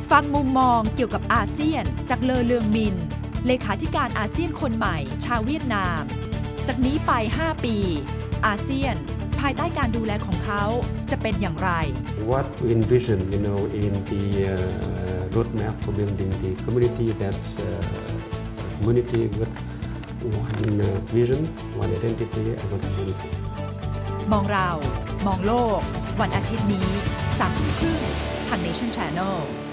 ฟังมุมมองเกี่ยวกับอาเซียนจากเลอเลืองมินเลขาธิการอาเซียนคนใหม่ชาวเวียดนามจากนี้ไป5ปีอาเซียนภายใต้การดูแลของเขาจะเป็นอย่างไร What we envision, in the roadmap for building the community that's community with one vision, one identity, and one community. มองเรามองโลกวันอาทิตย์นี้ 3:30 ทาง Nation Channel